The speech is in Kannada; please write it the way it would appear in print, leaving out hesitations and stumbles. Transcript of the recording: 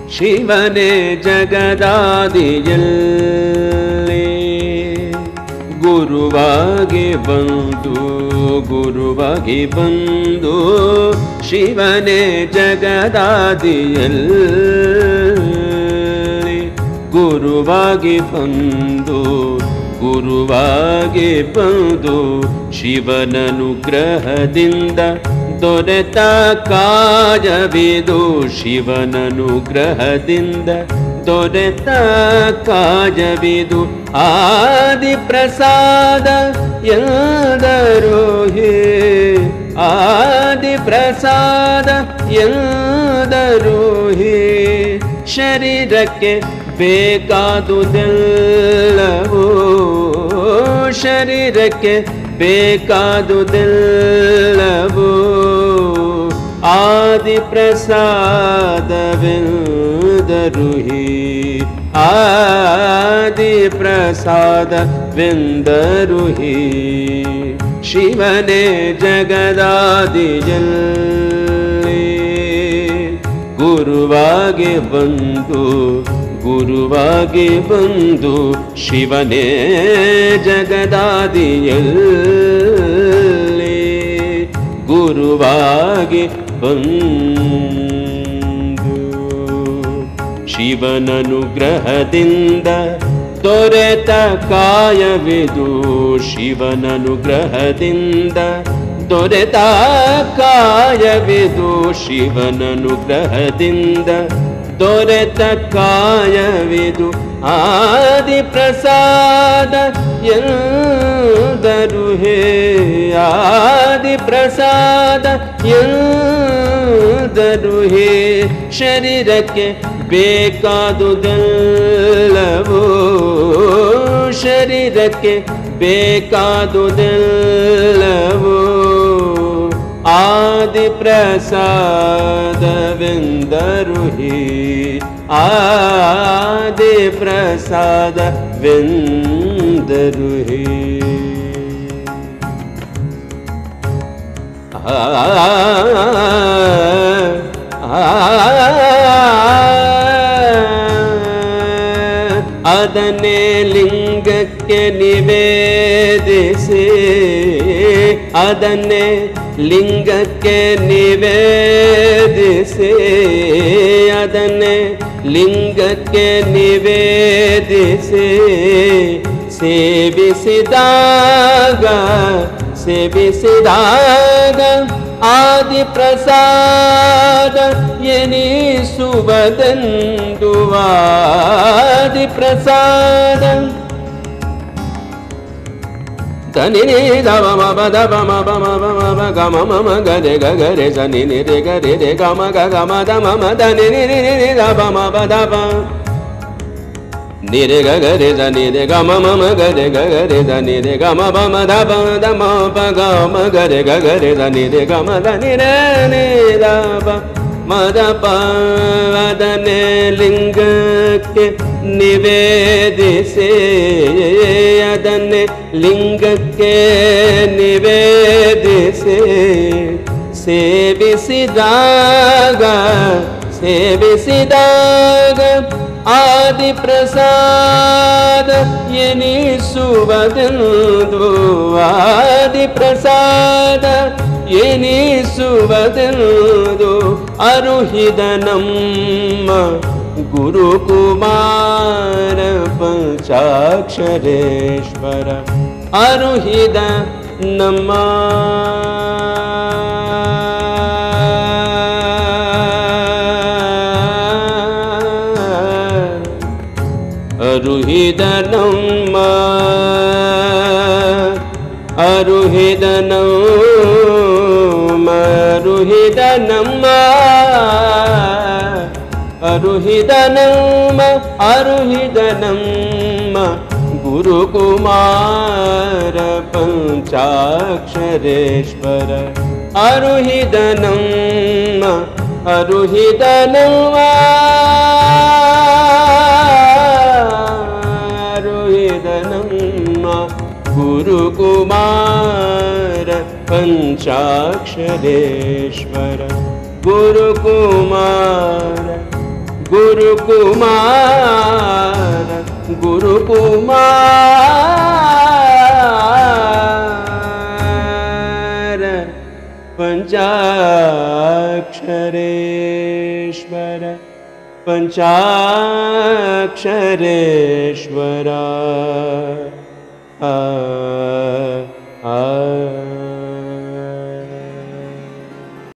ಶಿವನೇ ಜಗದಾದಿಯಲ್ಲಿ ಗುರುವಾಗಿ ಬಂದು ಶಿವನೇ ಜಗದಾದಿಯಲ್ಲಿ ಗುರುವಾಗಿ ಬಂದು ಶಿವನನುಗ್ರಹದಿಂದ ದೊರೆತ ಕಾಯವಿದು ಶಿವನನುಗ್ರಹದಿಂದ ದೊರೆತ ಕಾಯವಿದು ಆದಿ ಪ್ರಸಾದ ಎಂದರು ಹೇ ಆದಿ ಪ್ರಸಾದ ಎಂದರು ಹೇ ಶರೀರಕ್ಕೆ ಬೇಕಾದುದೆಲ್ಲವೂ ಶರೀರಕ್ಕೆ ಬೇಕಾದುದೆಲ್ಲವೂ ಆದಿ ಪ್ರಸಾದವೆಂದರು ಹೇ ಆದಿ ಪ್ರಸಾದವೆಂದರು ಹೇ ಶಿವನೇ ಜಗದಾದಿಯಲ್ಲಿ ಗುರುವಾಗಿ ಬಂದು ಶಿವನೇ ಜಗದಾದಿಯಲ್ಲಿ ಗುರುವಾಗಿ ಬಂದು ಶಿವನನುಗ್ರಹದಿಂದ ದೊರೆತ ಕಾಯವಿದು ಶಿವನನುಗ್ರಹದಿಂದ ದೊರೆತ ಕಾಯವಿದು ಶಿವನನುಗ್ರಹದಿಂದ ದೊರೆತ ಕಾಯವಿದು ಆದಿ ಪ್ರಸಾದ ಎಂದರು ಹೇ ಆದಿ ಪ್ರಸಾದ ಎಂದರು ಹೇ ಶರೀರಕ್ಕೆ ಬೇಕಾದುದೆಲ್ಲವೂ ಶರೀರಕ್ಕೆ ಬೇಕಾದುದೆಲ್ಲವೂ ಆದಿ ಪ್ರಸಾದವೆಂದರು ಹೇ ಆದಿ ಪ್ರಸಾದವೆಂದರು ಹೇ ಅದನ್ನೇ ಲಿಂಗಕ್ಕೆ ನಿವೇದಿಸಿ ಅದನ್ನೇ ಲಿಂಗಕ್ಕೆ ನಿವೇದಿಸಿ ಅದನ್ನೇ ಲಿಂಗಕ್ಕೆ ನಿವೇದಿಸಿ ಸೇವಿಸಿದಾಗ ಆದಿ ಪ್ರಸಾದ ಎನಿಸುವುದೆಂದು ಆದಿ ಪ್ರಸಾದ ತನಿ ದವ ಮಬ ದವ ಮಬ ಮಬ ಮಬ ಗಮ ಮಮ ಗರೆ ಗರೆ ಸನಿ ನಿರೆ ಗರೆ ರೆ ಗಮ ಗಮ ದಮ ಮದ ನಿರಿ ನಿರಿ ದವ ಮಬ ದವ ನಿರೆ ಗರೆ ಸನಿ ರೆ ಗಮ ಮಮ ಗರೆ ಗರೆ ಸನಿ ರೆ ಗಮ ಬಮ ದವ ದಮ ಪ ಗಮ ಗರೆ ಗರೆ ಸನಿ ರೆ ಗಮ దని ರೆ ನಿ ದವ ಮದ ಪದನೆ ಲಿಂಗಕ್ಕೆ ನಿವೇದಿಸಿ ಅದನ್ನೇ ಲಿಂಗಕ್ಕೆ ನಿವೇದಿಸಿ ಸೇವಿಸಿದಾಗ ಆದಿ ಪ್ರಸಾದ ಎನಿಸುವುದೆಂದು ಆದಿ ಪ್ರಸಾದ ಎನಿಸುವುದೆಂದು ಅರುಹಿದ ನಮ್ಮ ಗುರುಕುಮಾರ ಪಂಚಾಕ್ಷರೇಶ್ವರ ಅರುಹಿದ ನಮ್ಮ ಅರುಹಿದ ನಮ್ಮ ಅರುಹಿದ ನಮ್ಮ ಅರುಹಿದ ನಮ್ಮ ಅರುಹಿದ ನಮ್ಮ ಅರುಹಿದ ನಮ್ಮ ಗುರುಕುಮಾರ ಪಂಚಾಕ್ಷರೇಶ್ವರ ಅರುಹಿದ ನಮ್ಮ ಅರುಹಿದ ನಮ್ಮ ಅರುಹಿದ ನಮ್ಮ ಗುರುಕುಮಾರ ಪಂಚಾಕ್ಷರೇಶ್ವರ ಗುರುಕುಮಾರ गुरुकुमार गुरुकुमार पंचाक्षरेश्वर पंचाक्षरेश्वर आ आ